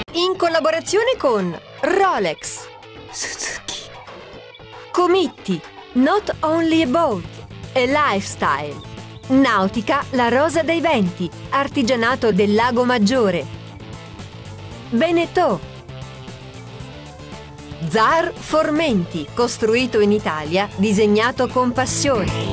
In collaborazione con Rolex, Suzuki, Comitti, Not Only a Boat e Lifestyle, Nautica La Rosa dei Venti, artigianato del Lago Maggiore, Beneteau, Zar Formenti, costruito in Italia, disegnato con passione.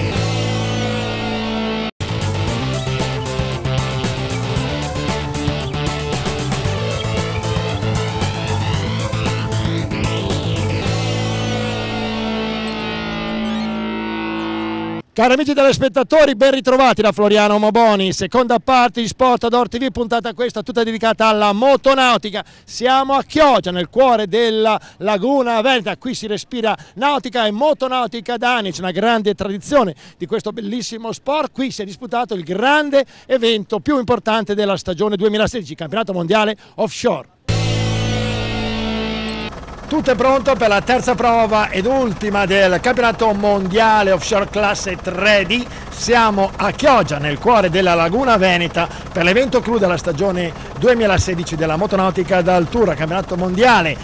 Cari amici telespettatori, ben ritrovati da Floriano Moboni, seconda parte di Sport Ador TV, puntata questa tutta dedicata alla motonautica. Siamo a Chioggia, nel cuore della Laguna Veneta, qui si respira nautica e motonautica da anni, c'è una grande tradizione di questo bellissimo sport. Qui si è disputato il grande evento più importante della stagione 2016, il campionato mondiale offshore. Tutto è pronto per la terza prova ed ultima del campionato mondiale offshore classe 3D. Siamo a Chioggia, nel cuore della Laguna Veneta, per l'evento clou della stagione 2016 della motonautica d'altura, campionato mondiale,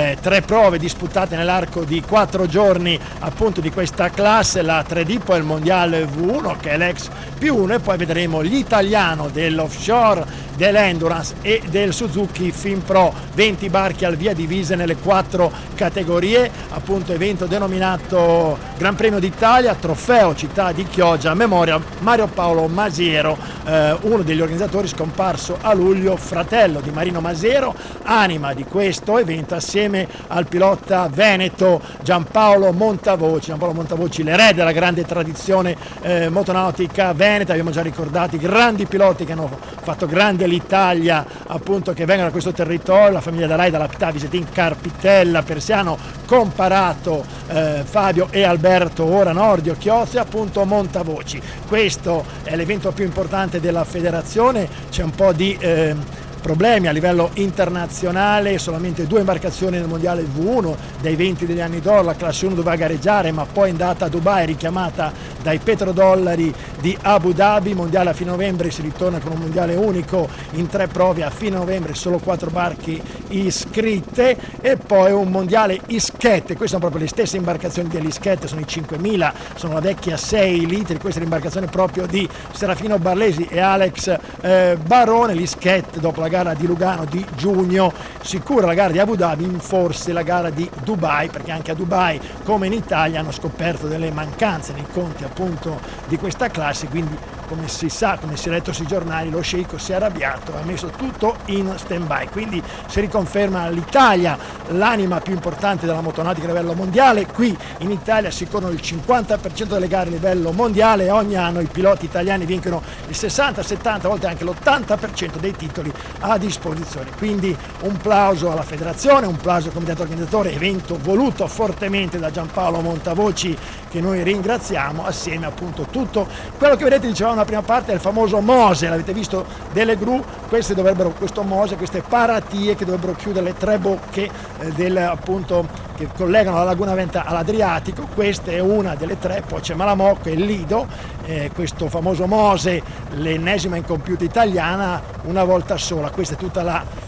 3 prove disputate nell'arco di 4 giorni appunto di questa classe, la 3D, poi il mondiale V1 che è l'ex P1 e poi vedremo l'italiano dell'offshore, dell'endurance e del Suzuki FinPro, 20 barche al via divise nelle 4 categorie, appunto evento denominato Gran Premio d'Italia, trofeo città di Chioggia, memoria Mario Paolo Masiero, uno degli organizzatori scomparso a luglio, fratello di Marino Masiero, anima di questo evento assieme al pilota veneto Giampaolo Montavoci. Giampaolo Montavoci, l'erede della grande tradizione motonautica veneta. Abbiamo già ricordato i grandi piloti che hanno fatto grande l'Italia, appunto, che vengono da questo territorio, la famiglia Dalai, dalla Pittà, Visetin, Carpitella, Persiano, Comparato, Fabio e Alberto, ora Nordio, Chiozzi, appunto Montavoci. Questo è l'evento più importante della federazione, c'è un po' di problemi a livello internazionale, solamente 2 imbarcazioni nel mondiale V1 dei 20 degli anni d'oro, la classe 1 doveva gareggiare ma poi è andata a Dubai, richiamata dai petrodollari di Abu Dhabi. Mondiale a fine novembre, si ritorna con un mondiale unico in 3 prove a fine novembre, solo 4 barche iscritte, e poi un mondiale ischette. Queste sono proprio le stesse imbarcazioni dell'ischette, sono i 5000, sono la vecchia 6 litri, questa è l'imbarcazione proprio di Serafino Barlesi e Alex Barone. L'ischette, dopo la gara di Lugano di giugno, sicura la gara di Abu Dhabi, forse la gara di Dubai, perché anche a Dubai come in Italia hanno scoperto delle mancanze nei conti appunto di questa classe, quindi come si sa, come si è letto sui giornali, lo sceicco si è arrabbiato, ha messo tutto in stand-by, quindi si riconferma l'Italia l'anima più importante della motonautica a livello mondiale. Qui in Italia si corrono il 50% delle gare a livello mondiale e ogni anno i piloti italiani vincono il 60, 70, a volte anche l'80% dei titoli a disposizione. Quindi un plauso alla federazione, un plauso al comitato organizzatore, evento voluto fortemente da Giampaolo Montavoci, che noi ringraziamo, assieme appunto tutto quello che vedete. Dicevamo nella prima parte, è il famoso Mose, l'avete visto, delle gru, questo Mose, queste paratie che dovrebbero chiudere le 3 bocche appunto che collegano la Laguna Veneta all'Adriatico. Questa è una delle 3, poi c'è Malamocco e il Lido, questo famoso Mose, l'ennesima incompiuta italiana, una volta sola. Questa è tutta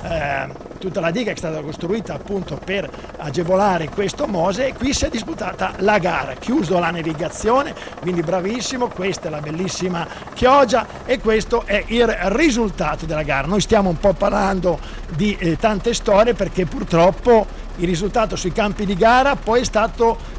la diga che è stata costruita appunto per agevolare questo Mose, e qui si è disputata la gara, chiuso la navigazione, quindi bravissimo. Questa è la bellissima Chioggia e questo è il risultato della gara. Noi stiamo un po' parlando di tante storie, perché purtroppo il risultato sui campi di gara poi è stato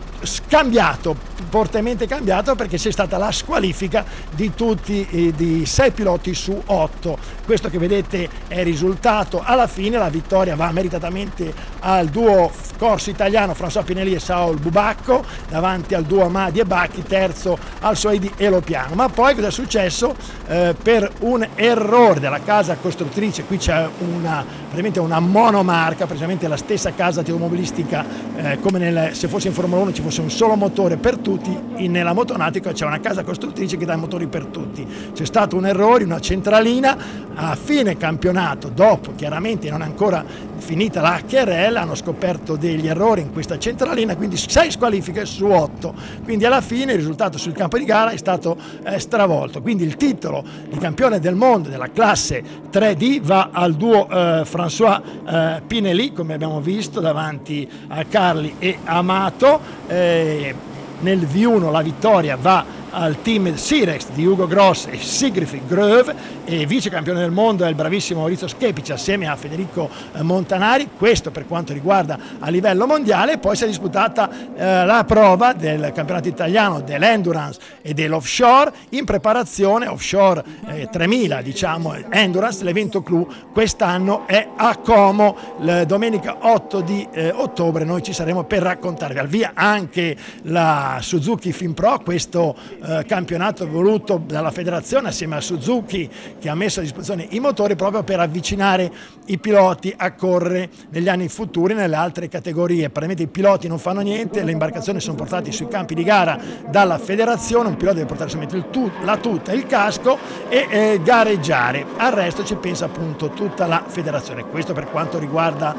fortemente cambiato, perché c'è stata la squalifica di tutti, di 6 piloti su 8. Questo che vedete è il risultato. Alla fine la vittoria va meritatamente al duo corso italiano François Pinelli e Saul Bubacco, davanti al duo Amadi e Bacchi, terzo al Soidi e Lopiano. Ma poi cosa è successo? Per un errore della casa costruttrice, qui c'è praticamente una monomarca, precisamente la stessa casa automobilistica, come se fosse in Formula 1 ci fosse un solo motore per tutti, nella motonautica c'è una casa costruttrice che dà i motori per tutti. C'è stato un errore, una centralina a fine campionato, dopo chiaramente non è ancora finita la querela hanno scoperto degli errori in questa centralina, quindi 6 squalifiche su 8, quindi alla fine il risultato sul campo di gara è stato stravolto, quindi il titolo di campione del mondo della classe 3D va al duo François Pinelli, come abbiamo visto, davanti a Carli e Amato. Nel V1 la vittoria va al team Sirex di Hugo Gross e Sigrid Grove, e vice campione del mondo è il bravissimo Maurizio Schepici assieme a Federico Montanari. Questo per quanto riguarda a livello mondiale. Poi si è disputata la prova del campionato italiano dell'endurance e dell'offshore. In preparazione offshore 3000, diciamo endurance, l'evento clou quest'anno è a Como. Domenica 8 di ottobre noi ci saremo per raccontarvi al via anche la Suzuki FinPro, questo campionato voluto dalla federazione assieme a Suzuki, che ha messo a disposizione i motori proprio per avvicinare i piloti a correre negli anni futuri nelle altre categorie. Praticamente i piloti non fanno niente, le imbarcazioni sono portate sui campi di gara dalla federazione, un pilota deve portare solamente la tuta e il casco e gareggiare, al resto ci pensa appunto tutta la federazione. Questo per quanto riguarda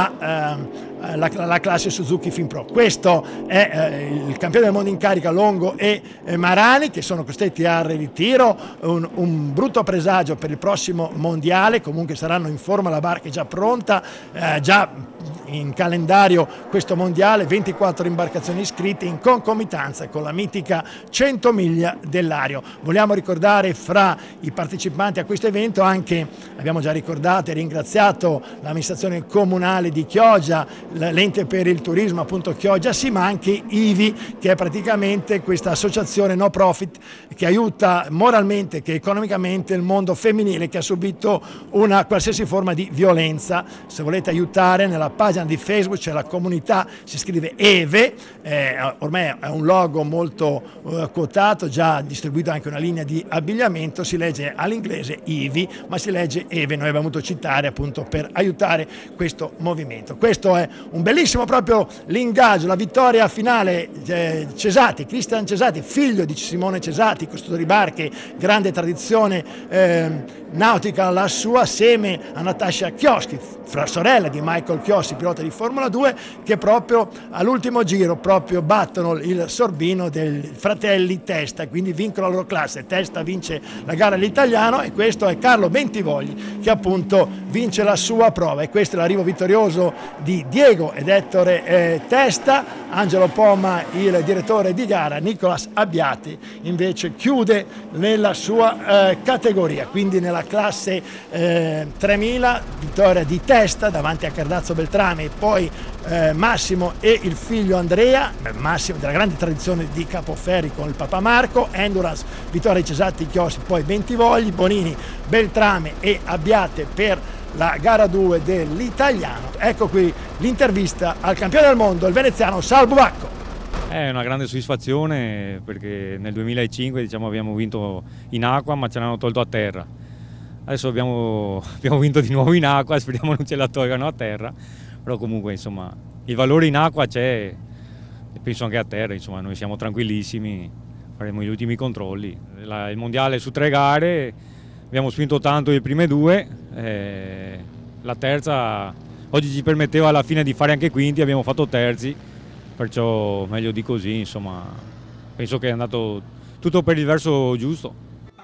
la classe Suzuki FinPro. Questo è il campione del mondo in carica Longo e Marani, che sono costretti al ritiro, un brutto presagio per il prossimo mondiale. Comunque saranno in forma, la barca è già pronta, già in calendario questo mondiale, 24 imbarcazioni iscritte in concomitanza con la mitica 100 miglia del Lario. Vogliamo ricordare fra i partecipanti a questo evento anche, abbiamo già ricordato e ringraziato l'amministrazione comunale di Chioggia, l'ente per il turismo appunto Chioggia, sì, ma anche IVI, che è praticamente questa associazione no profit che aiuta moralmente che economicamente il mondo femminile che ha subito una qualsiasi forma di violenza. Se volete aiutare, nella pagina di Facebook c'è la comunità, si scrive EVE, ormai è un logo molto quotato, già distribuito anche una linea di abbigliamento, si legge all'inglese IVI ma si legge EVE, noi abbiamo voluto citare appunto per aiutare questo movimento. Questo è un bellissimo proprio l'ingaggio, la vittoria finale. Cesati, Cristian Cesati, figlio di Simone Cesati, costruttore di barche, grande tradizione nautica la sua, assieme a Natasha Chioschi, sorella di Michael Chioschi, pilota di Formula 2, che proprio all'ultimo giro proprio battono il sorbino dei fratelli Testa, quindi vincono la loro classe. Testa vince la gara all'italiano e questo è Carlo Bentivogli che appunto vince la sua prova, e questo è l'arrivo vittorioso di Diego ed Ettore Testa. Angelo Poma, il direttore di gara, Nicolas Abbiati invece chiude nella sua categoria, quindi nella classe 3000, vittoria di Testa davanti a Cardazzo Beltrame e poi Massimo e il figlio Andrea, Massimo della grande tradizione di Capoferri con il papà Marco. Endurance, vittoria di Cesati, Chiossi, poi Bentivogli, Bonini, Beltrame e Abbiate per la gara 2 dell'italiano. Ecco qui l'intervista al campione del mondo, il veneziano Sal Bubacco. È una grande soddisfazione perché nel 2005 abbiamo vinto in acqua ma ce l'hanno tolto a terra. Adesso abbiamo vinto di nuovo in acqua, speriamo non ce la tolgano a terra, però comunque insomma il valore in acqua c'è e penso anche a terra, insomma noi siamo tranquillissimi, faremo gli ultimi controlli. Il mondiale su 3 gare, abbiamo spinto tanto le prime 2, la terza oggi ci permetteva alla fine di fare anche quinti, abbiamo fatto terzi, perciò meglio di così, insomma penso che è andato tutto per il verso giusto.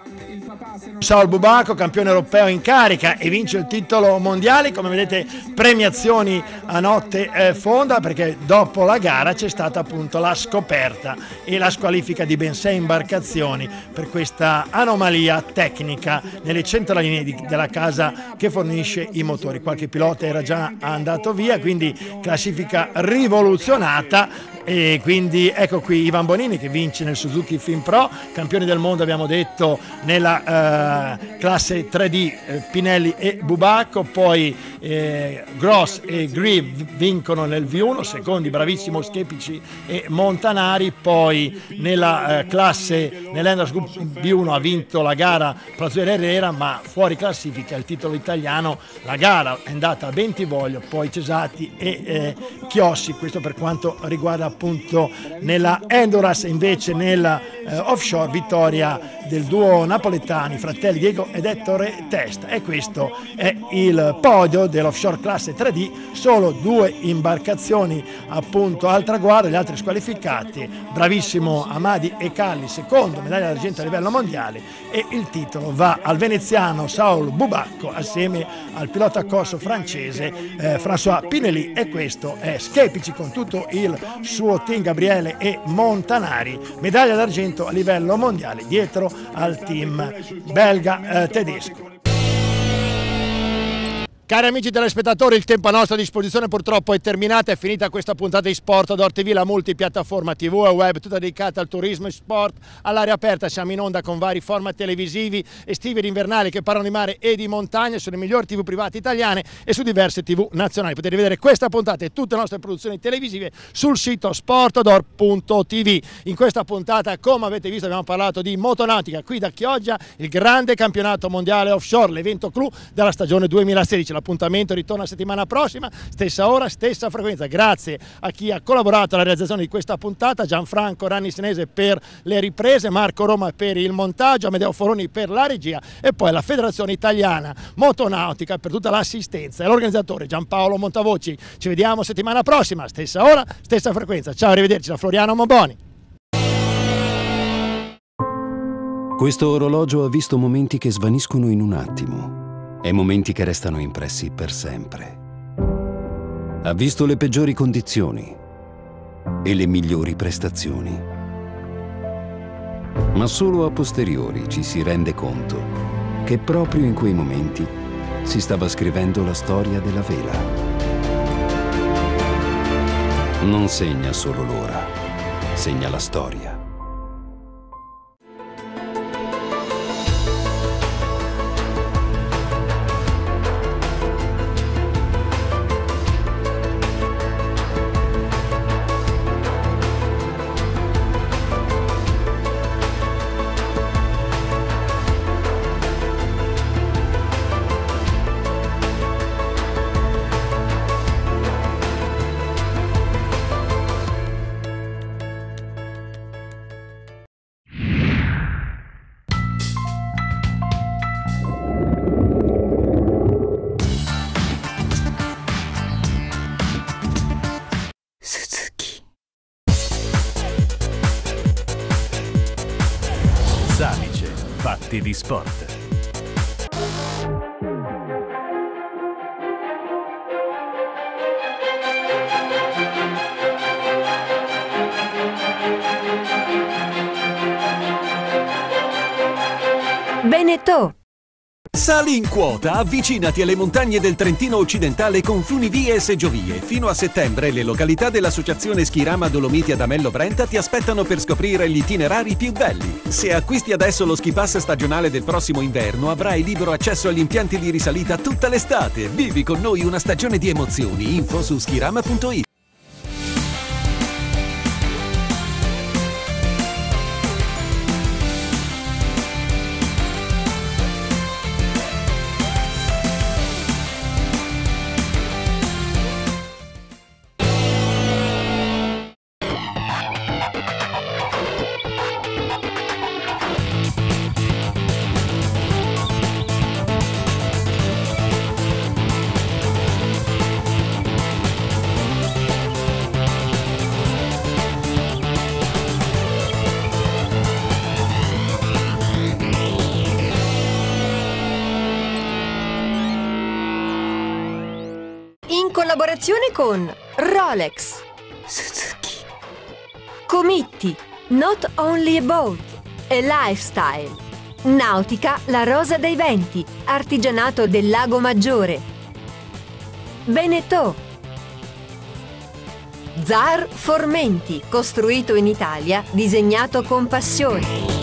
Saul Bubacco, campione europeo in carica e vince il titolo mondiale. Come vedete, premiazioni a notte fonda, perché dopo la gara c'è stata appunto la scoperta e la squalifica di ben 6 imbarcazioni per questa anomalia tecnica nelle centraline della casa che fornisce i motori. Qualche pilota era già andato via, quindi classifica rivoluzionata. E quindi ecco qui Ivan Bonini che vince nel Suzuki FinPro, campioni del mondo abbiamo detto nella classe 3D Pinelli e Bubacco, poi Gross e Grieve vincono nel V1, secondi bravissimo Schepici e Montanari, poi nella classe nell'Endurance Group B1 ha vinto la gara Plazuera Herrera, ma fuori classifica il titolo italiano. La gara è andata a Bentivoglio, poi Cesati e Chiossi. Questo per quanto riguarda appunto nella Endurance. Invece nella offshore vittoria del duo napoletani, fratelli Diego ed Ettore Testa, e questo è il podio quello dell'offshore classe 3D, solo 2 imbarcazioni appunto al traguardo, gli altri squalificati. Bravissimo Amadi e Calli, secondo, medaglia d'argento a livello mondiale, e il titolo va al veneziano Saul Bubacco assieme al pilota corso francese François Pinelli, e questo è Schepici con tutto il suo team, Gabriele e Montanari, medaglia d'argento a livello mondiale dietro al team belga tedesco. Cari amici telespettatori, il tempo a nostra disposizione purtroppo è terminato, è finita questa puntata di Sportador TV, la multipiattaforma TV e web tutta dedicata al turismo e sport all'aria aperta. Siamo in onda con vari format televisivi estivi ed invernali che parlano di mare e di montagna sulle migliori TV private italiane e su diverse TV nazionali. Potete vedere questa puntata e tutte le nostre produzioni televisive sul sito sportador.tv. In questa puntata, come avete visto, abbiamo parlato di motonautica qui da Chioggia, il grande campionato mondiale offshore, l'evento clou della stagione 2016. L'appuntamento ritorna la settimana prossima, stessa ora, stessa frequenza. Grazie a chi ha collaborato alla realizzazione di questa puntata: Gianfranco Ranni Senese per le riprese, Marco Roma per il montaggio, Amedeo Foroni per la regia e poi la Federazione Italiana Motonautica per tutta l'assistenza e l'organizzatore Giampaolo Montavoci. Ci vediamo settimana prossima, stessa ora, stessa frequenza. Ciao, arrivederci da Floriano Moboni. Questo orologio ha visto momenti che svaniscono in un attimo e momenti che restano impressi per sempre. Ha visto le peggiori condizioni e le migliori prestazioni. Ma solo a posteriori ci si rende conto che proprio in quei momenti si stava scrivendo la storia della vela. Non segna solo l'ora, segna la storia. Salice, fatti di sport. Benetton. Sali in quota, avvicinati alle montagne del Trentino occidentale con funivie e seggiovie. Fino a settembre le località dell'associazione Schirama Dolomiti ad Amello Brenta ti aspettano per scoprire gli itinerari più belli. Se acquisti adesso lo ski pass stagionale del prossimo inverno, avrai libero accesso agli impianti di risalita tutta l'estate. Vivi con noi una stagione di emozioni. Info su schirama.it. In collaborazione con Rolex, Suzuki, Comitti, Not Only a Boat e Lifestyle, Nautica La Rosa dei Venti, artigianato del Lago Maggiore, Benetton, Zar Formenti, costruito in Italia, disegnato con passione.